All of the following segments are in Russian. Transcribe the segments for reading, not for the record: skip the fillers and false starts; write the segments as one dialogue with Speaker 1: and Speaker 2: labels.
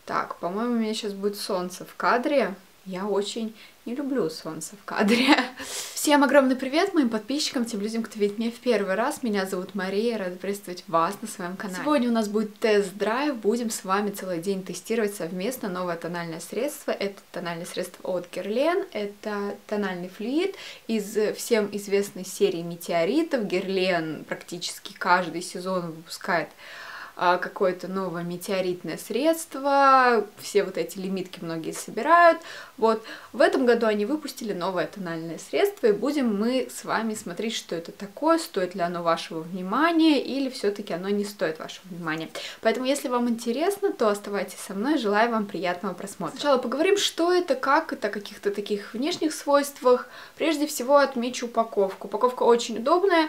Speaker 1: Так, по-моему, у меня сейчас будет солнце в кадре. Я очень не люблю солнце в кадре. Всем огромный привет моим подписчикам, тем людям, кто видит меня в первый раз. Меня зовут Мария, рада приветствовать вас на своем канале. Сегодня у нас будет тест-драйв, будем с вами целый день тестировать совместно новое тональное средство. Это тональное средство от Guerlain, это тональный флюид из всем известной серии метеоритов. Guerlain практически каждый сезон выпускает какое-то новое метеоритное средство, все вот эти лимитки многие собирают. Вот, в этом году они выпустили новое тональное средство, и будем мы с вами смотреть, что это такое, стоит ли оно вашего внимания, или все-таки оно не стоит вашего внимания. Поэтому, если вам интересно, то оставайтесь со мной, желаю вам приятного просмотра. Сначала поговорим, что это, как это, о каких-то таких внешних свойствах. Прежде всего отмечу упаковку. Упаковка очень удобная,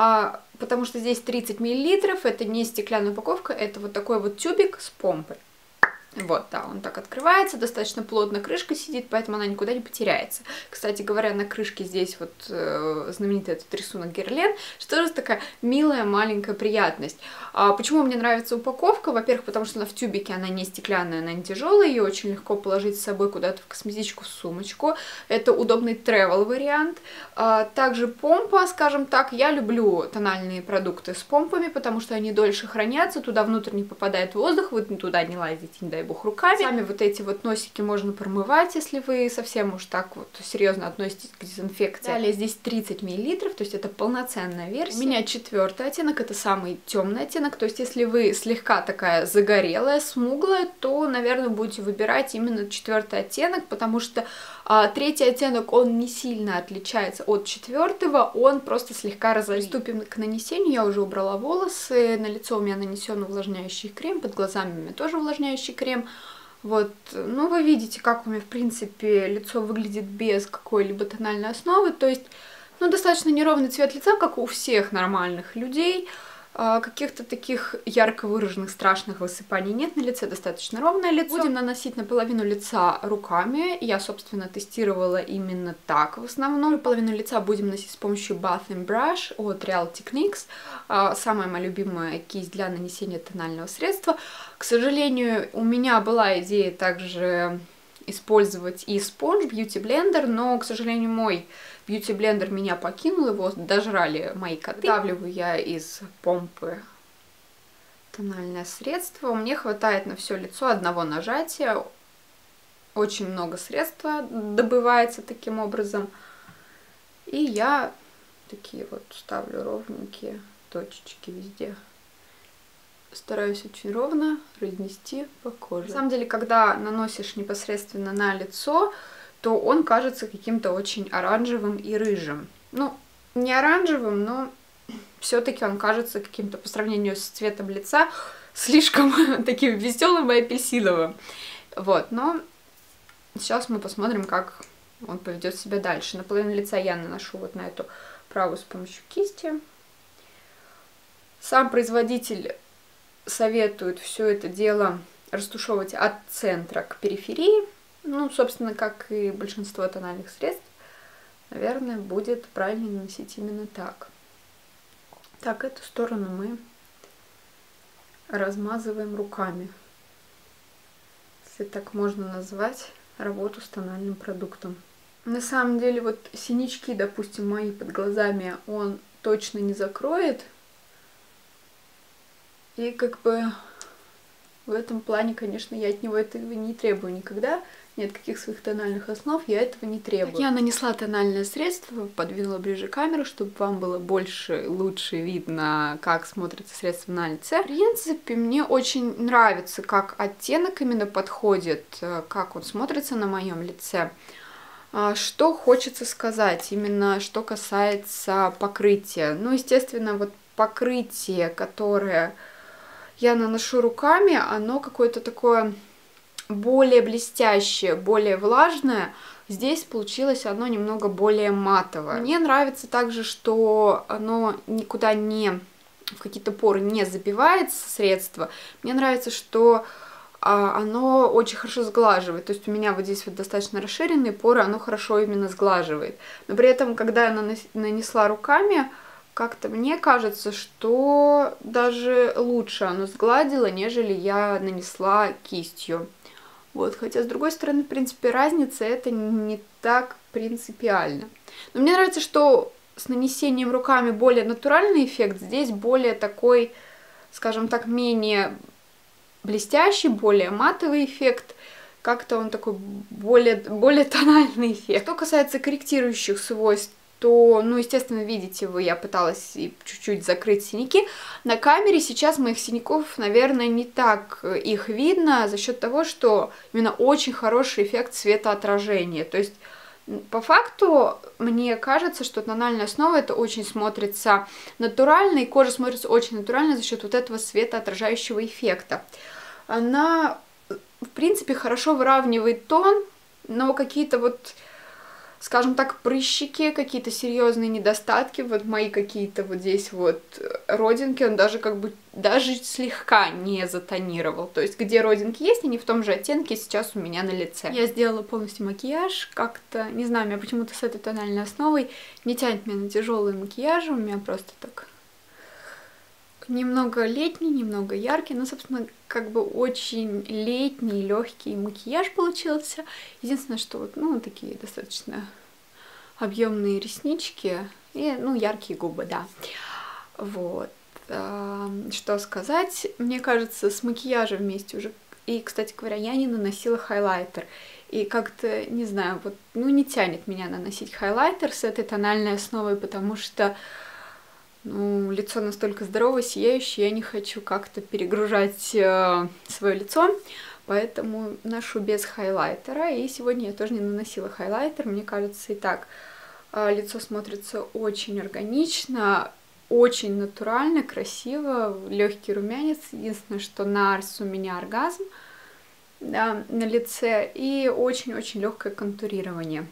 Speaker 1: потому что здесь 30 мл, это не стеклянная упаковка, это вот такой вот тюбик с помпой. Вот, да, он так открывается, достаточно плотно крышка сидит, поэтому она никуда не потеряется. Кстати говоря, на крышке здесь вот знаменитый этот рисунок Guerlain, что же такая милая маленькая приятность. Почему мне нравится упаковка? Во-первых, потому что она в тюбике, она не стеклянная, она не тяжелая, ее очень легко положить с собой куда-то в косметичку, в сумочку. Это удобный travel вариант. Также помпа, скажем так, я люблю тональные продукты с помпами, потому что они дольше хранятся, туда внутрь не попадает воздух, вы туда не лазите, не дай бог, руками. Сами вот эти вот носики можно промывать, если вы совсем уж так вот серьезно относитесь к дезинфекции. Далее здесь 30 мл, то есть это полноценная версия. У меня 4-й оттенок, это самый темный оттенок, то есть если вы слегка такая загорелая, смуглая, то, наверное, будете выбирать именно 4-й оттенок, потому что 3-й оттенок, он не сильно отличается от 4-го, он просто слегка розовеет. Приступим к нанесению, я уже убрала волосы, на лицо у меня нанесен увлажняющий крем, под глазами у меня тоже увлажняющий крем. Вот, ну вы видите, как у меня, в принципе, лицо выглядит без какой-либо тональной основы, то есть, ну, достаточно неровный цвет лица, как у всех нормальных людей. Каких-то таких ярко выраженных страшных высыпаний нет на лице, достаточно ровное лицо. Будем наносить на половину лица руками. Я, собственно, тестировала именно так в основном. Половину лица будем наносить с помощью Bath and Brush от Real Techniques. Самая моя любимая кисть для нанесения тонального средства. К сожалению, у меня была идея также использовать и спонж, бьюти-блендер, но, к сожалению, мой бьюти-блендер меня покинул, его дожрали мои коты. Давливаю я из помпы тональное средство. Мне хватает на все лицо одного нажатия. Очень много средства добывается таким образом. И я такие вот ставлю ровненькие точечки везде. Стараюсь очень ровно разнести по коже. На самом деле, когда наносишь непосредственно на лицо, то он кажется каким-то очень оранжевым и рыжим. Ну, не оранжевым, но все-таки он кажется каким-то по сравнению с цветом лица слишком таким веселым и апельсиновым. Вот, но сейчас мы посмотрим, как он поведет себя дальше. На половину лица я наношу вот на эту правую с помощью кисти. Сам производитель советует все это дело растушевывать от центра к периферии. Ну, собственно, как и большинство тональных средств, наверное, будет правильно наносить именно так. Так, эту сторону мы размазываем руками, если так можно назвать работу с тональным продуктом. На самом деле, вот синячки, допустим, мои под глазами он точно не закроет. И как бы в этом плане, конечно, я от него этого не требую никогда. Ни от каких своих тональных основ я этого не требую. Я нанесла тональное средство, подвинула ближе камеру, чтобы вам было больше, лучше видно, как смотрится средство на лице. В принципе, мне очень нравится, как оттенок именно подходит, как он смотрится на моем лице. Что хочется сказать, именно что касается покрытия. Ну, естественно, вот покрытие, которое я наношу руками, оно какое-то такое более блестящее, более влажное. Здесь получилось оно немного более матовое. Мне нравится также, что оно никуда не, в какие-то поры не забивается, средство. Мне нравится, что оно очень хорошо сглаживает. То есть у меня вот здесь вот достаточно расширенные поры, оно хорошо именно сглаживает. Но при этом, когда я нанесла руками, как-то мне кажется, что даже лучше оно сгладило, нежели я нанесла кистью. Вот, хотя, с другой стороны, в принципе, разница это не так принципиально. Но мне нравится, что с нанесением руками более натуральный эффект, здесь более такой, скажем так, менее блестящий, более матовый эффект. Как-то он такой более тональный эффект. Что касается корректирующих свойств, то, ну, естественно, видите вы, я пыталась чуть-чуть закрыть синяки. На камере сейчас моих синяков, наверное, не так их видно за счет того, что именно очень хороший эффект светоотражения. То есть, по факту, мне кажется, что тональная основа это очень смотрится натурально, и кожа смотрится очень натурально за счет вот этого светоотражающего эффекта. Она, в принципе, хорошо выравнивает тон, но какие-то вот, скажем так, прыщики, какие-то серьезные недостатки, вот мои какие-то вот здесь вот родинки, он даже как бы, даже слегка не затонировал. То есть, где родинки есть, они в том же оттенке сейчас у меня на лице. Я сделала полностью макияж, как-то, не знаю, меня почему-то с этой тональной основой не тянет меня на тяжелые макияжи, у меня просто так немного летний, немного яркий, но, собственно, как бы очень летний, легкий макияж получился. Единственное, что вот, ну, такие достаточно объемные реснички и, ну, яркие губы, да. Вот. Что сказать? Мне кажется, с макияжем вместе уже... И, кстати говоря, я не наносила хайлайтер. И как-то, не знаю, вот, ну, не тянет меня наносить хайлайтер с этой тональной основой, потому что ну, лицо настолько здоровое, сияющее, я не хочу как-то перегружать свое лицо, поэтому ношу без хайлайтера. И сегодня я тоже не наносила хайлайтер. Мне кажется, и так лицо смотрится очень органично, очень натурально, красиво, легкий румянец. Единственное, что на Арс у меня оргазм, да, на лице, и очень-очень легкое контурирование.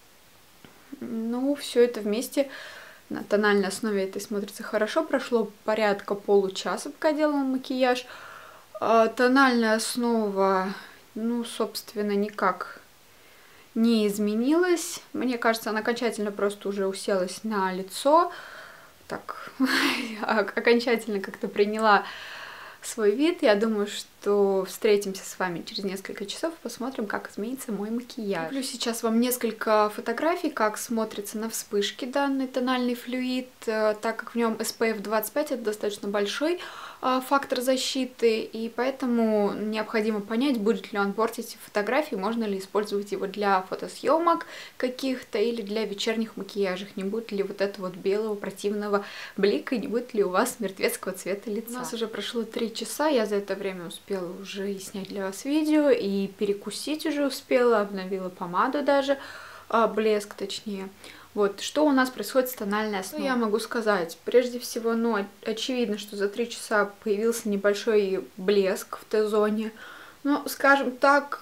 Speaker 1: Ну, все это вместе на тональной основе это смотрится хорошо. Прошло порядка получаса, пока делала макияж. Тональная основа, ну, собственно, никак не изменилась. Мне кажется, она окончательно просто уже уселась на лицо. Так, окончательно как-то приняла свой вид. Я думаю, что встретимся с вами через несколько часов, посмотрим, как изменится мой макияж. Куплю сейчас вам несколько фотографий, как смотрится на вспышке данный тональный флюид, так как в нем SPF 25, это достаточно большой фактор защиты, и поэтому необходимо понять, будет ли он портить фотографии, можно ли использовать его для фотосъемок каких-то или для вечерних макияжей, не будет ли вот этого вот белого противного блика, не будет ли у вас мертвецкого цвета лица. У нас уже прошло 3 часа, я за это время успела уже и снять для вас видео, и перекусить уже успела, обновила помаду даже, блеск точнее. Вот, что у нас происходит с тональной основой? Я могу сказать, прежде всего, ну, очевидно, что за 3 часа появился небольшой блеск в Т-зоне. Ну, скажем так,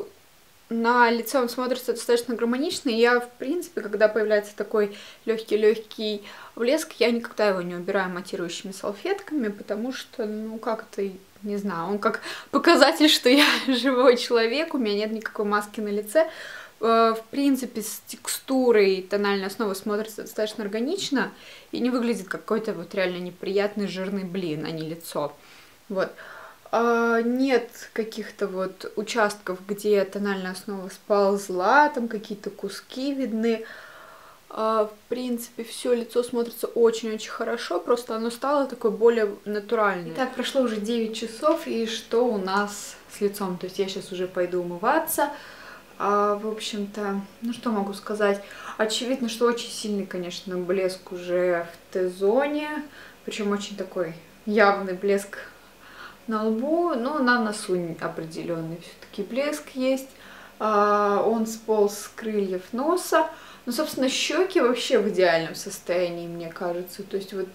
Speaker 1: на лице он смотрится достаточно гармонично, и я, в принципе, когда появляется такой легкий-легкий блеск, я никогда его не убираю матирующими салфетками, потому что, ну, как-то, не знаю, он как показатель, что я живой человек, у меня нет никакой маски на лице. В принципе, с текстурой тональной основы смотрится достаточно органично и не выглядит как какой-то вот реально неприятный жирный блин, а не лицо. Вот. Нет каких-то вот участков, где тональная основа сползла, там какие-то куски видны. В принципе, все лицо смотрится очень-очень хорошо, просто оно стало такое более натуральное. Итак, прошло уже 9 часов, и что у нас с лицом? То есть я сейчас уже пойду умываться. В общем-то, ну что могу сказать? Очевидно, что очень сильный, конечно, блеск уже в Т-зоне, причем очень такой явный блеск на лбу, но на носу определенный все-таки блеск есть. Он сполз с крыльев носа. Ну, собственно, щеки вообще в идеальном состоянии, мне кажется. То есть вот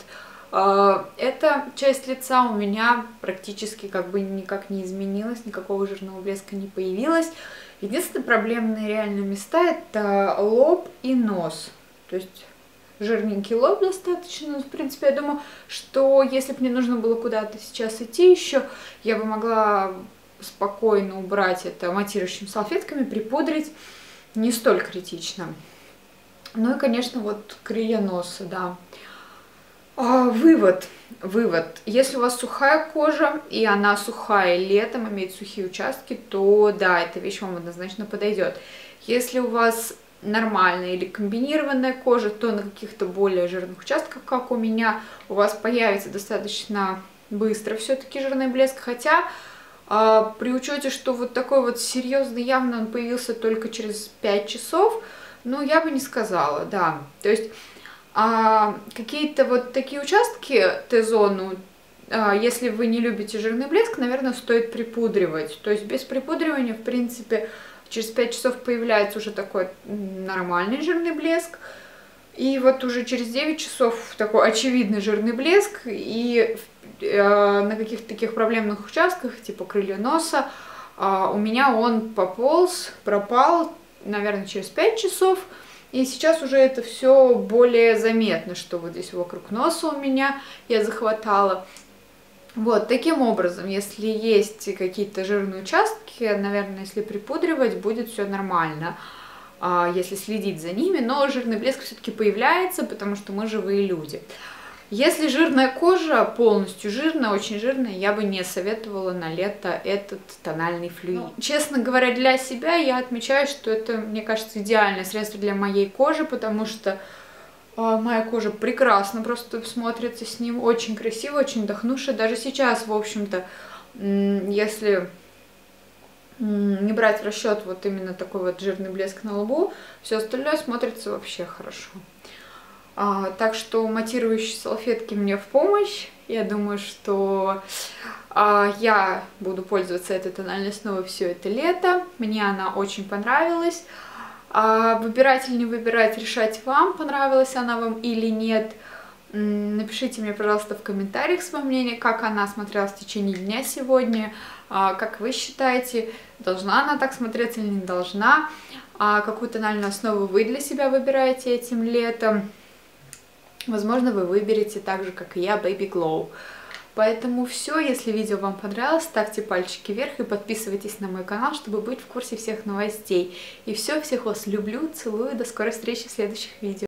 Speaker 1: эта часть лица у меня практически как бы никак не изменилась, никакого жирного блеска не появилось. Единственные проблемные реально места это лоб и нос. То есть жирненький лоб достаточно. В принципе, я думаю, что если бы мне нужно было куда-то сейчас идти еще, я бы могла спокойно убрать это матирующими салфетками, припудрить. Не столь критично. Ну и, конечно, вот крылья носа, да. Вывод. Если у вас сухая кожа, и она сухая летом, имеет сухие участки, то да, эта вещь вам однозначно подойдет. Если у вас нормальная или комбинированная кожа, то на каких-то более жирных участках, как у меня, у вас появится достаточно быстро все-таки жирный блеск, хотя при учете, что вот такой вот серьезный, явно он появился только через 5 часов, ну, я бы не сказала, да. То есть какие-то вот такие участки Т-зону, если вы не любите жирный блеск, наверное, стоит припудривать. То есть без припудривания, в принципе, через 5 часов появляется уже такой нормальный жирный блеск. И вот уже через 9 часов такой очевидный жирный блеск. И на каких-то таких проблемных участках, типа крылья носа, у меня он пропал, наверное, через 5 часов. И сейчас уже это все более заметно, что вот здесь вокруг носа у меня я захватала. Вот, таким образом, если есть какие-то жирные участки, наверное, если припудривать, будет все нормально, если следить за ними, но жирный блеск все-таки появляется, потому что мы живые люди. Если жирная кожа, полностью жирная, очень жирная, я бы не советовала на лето этот тональный флюид. Честно говоря, для себя я отмечаю, что это, мне кажется, идеальное средство для моей кожи, потому что моя кожа прекрасно просто смотрится с ним, очень красиво, очень отдохнувшая. Даже сейчас, в общем-то, если не брать в расчет вот именно такой вот жирный блеск на лбу, все остальное смотрится вообще хорошо. Так что матирующие салфетки мне в помощь. Я думаю, что я буду пользоваться этой тональной основой все это лето. Мне она очень понравилась. Выбирать или не выбирать, решать вам, понравилась она вам или нет. Напишите мне, пожалуйста, в комментариях свое мнение, как она смотрелась в течение дня сегодня. Как вы считаете, должна она так смотреться или не должна? Какую тональную основу вы для себя выбираете этим летом? Возможно, вы выберете так же, как и я, Baby Glow. Поэтому все, если видео вам понравилось, ставьте пальчики вверх и подписывайтесь на мой канал, чтобы быть в курсе всех новостей. И все, всех вас люблю, целую, до скорой встречи в следующих видео.